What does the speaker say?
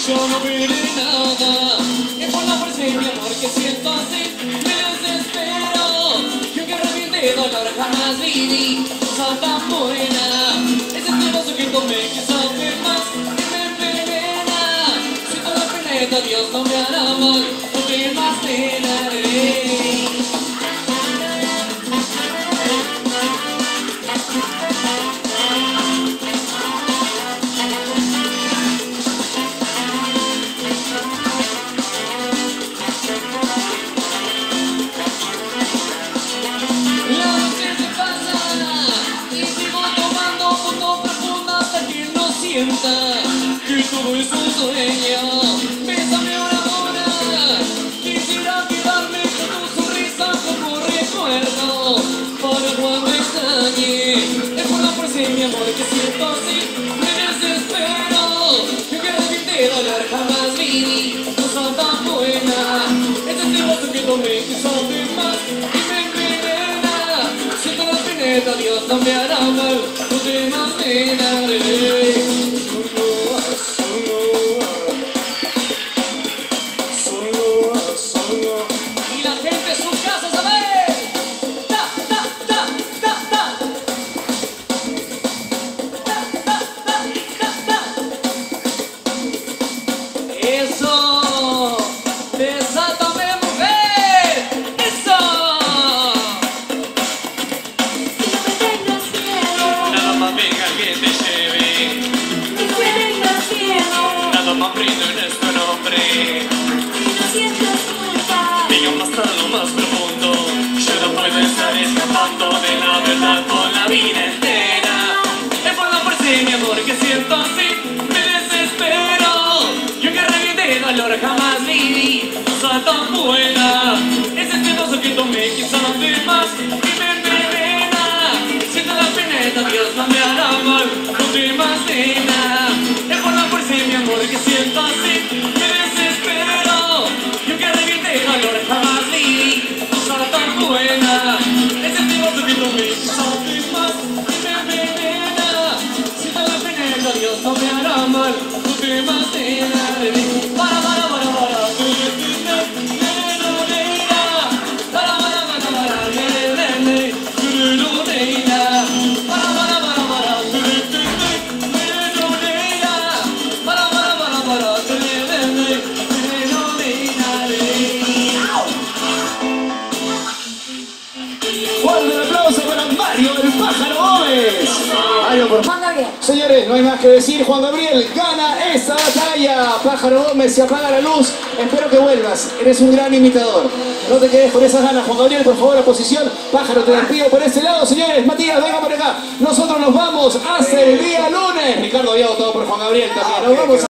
yo no veré nada. Es por la fuerza de mi amor que siento así, me desespero. Yo que reviente de dolor jamás viví cosa tan buena. Ese celoso que tomé que sabe más que me envenena. Si todo el planeta Dios no me hará mal, no te más penaré. Que todo es un sueño. Bésame ahora, quisiera quedarme con tu sonrisa como recuerdo para cuando extrañe. Es por la fuerza de mi amor que siento así, me desespero. Yo que de dolor jamás viví cosa tan buena. Es este vaso que tomé que sabe más y me envenena. Siento la peneta, Dios no me hará mal, no te más penaré. Eso, desátame mujer, eso. Si no me tengas miedo, Nada más venga que te lleve, ni me tengas miedo, nada más brindo en este nombre. si no sientes culpa, Venga más tarde lo más profundo, yo no puedo estar escapando de la verdad con la vida entera. Es por la fuerza de mi amor que siento así, me desespero. Yo que reviente dolor jamás viví cosa tan buena. Es este vaso que tomé que sabe más y me envenena. Siento la peneta, Dios no me hará mal, no te más pena. Es por la fuerza de mi amor que siento así, me desespero. Yo que reviente dolor jamás viví cosa tan buena. Es este vaso que tomé que sabe más y me envenena. Siento la peneta, Dios no me hará mal, no te más pena. Fuerte el aplauso para Mario el Pájaro Gómez. Mario, por Juan Gabriel. Señores, no hay más que decir. Juan Gabriel gana esta batalla. Pájaro Gómez, se apaga la luz. Espero que vuelvas. Eres un gran imitador. No te quedes con esas ganas. Juan Gabriel, por favor, a posición. Pájaro, te despido por este lado. Señores, Matías, venga por acá. Nosotros nos vamos hasta el día lunes. Ricardo había votado por Juan Gabriel también. Nos vamos.